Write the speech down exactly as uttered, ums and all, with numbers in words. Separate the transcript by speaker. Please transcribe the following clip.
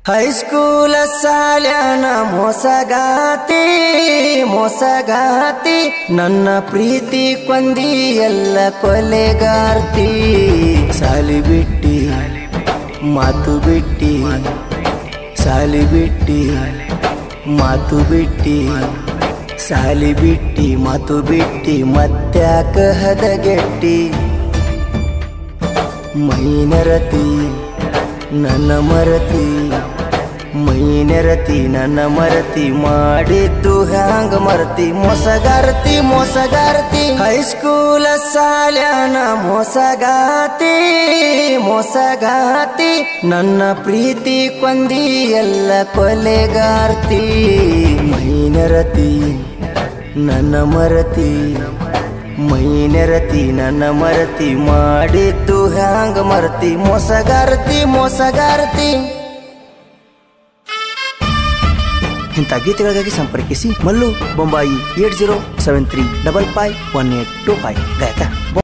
Speaker 1: ಹೈಸ್ಕೂಲ ಸಾಲ್ಯಾನ ಮೋಸಗಾತಿ ಮೋಸಗಾತಿ ನನ್ನ ಪ್ರೀತಿ ಕೊಂದಿ ಎಲ್ಲ ಕೊಲೆಗಾರ್ತಿ ಸಾಲಿ ಬಿಟ್ಟಿ ಮಾತು ಬಿಟ್ಟಿ ಸಾಲಿ ಬಿಟ್ಟಿ ಮಾತು ಬಿಟ್ಟಿ ಸಾಲಿ ಬಿಟ್ಟಿ ಮಾತು ಬಿಟ್ಟಿ ಮತ್ತ್ಯಾಕ ಹದಗೆಟ್ಟಿ ಮೈನರತಿ ನನ್ನ ಮರತಿ ಮೈನೆರತಿ ನನ್ನ ಮರತಿ ಮಾಡಿದ್ದು ಹ್ಯಾಂಗ ಮರತಿ ಮೋಸಗಾರತಿ ಮೋಸಗಾರತಿ ಹೈಸ್ಕೂಲ ಸಾಲ್ಯಾನ ಮೋಸಗಾತಿ ಮೋಸಗಾತಿ ನನ್ನ ಪ್ರೀತಿ ಕೊಂದಿ ಎಲ್ಲ ಕೊಲೆಗಾರ್ತಿ ಮೈನೆರತಿ ನನ್ನ ಮರತಿ ಮೈನೆರತಿ ನನ್ನ ಮರತಿ ಮಾಡಿದ್ದು ಹ್ಯಾಂಗ ಮರತಿ ಮೋಸಗಾರತಿ ಮೋಸಗಾರತಿ ಇಂಥ ಗೀತೆಗಳಿಗಾಗಿ ಸಂಪರ್ಕಿಸಿ Mallu Bombay eight zero seven three double five one eight two five ಗಾಯಕ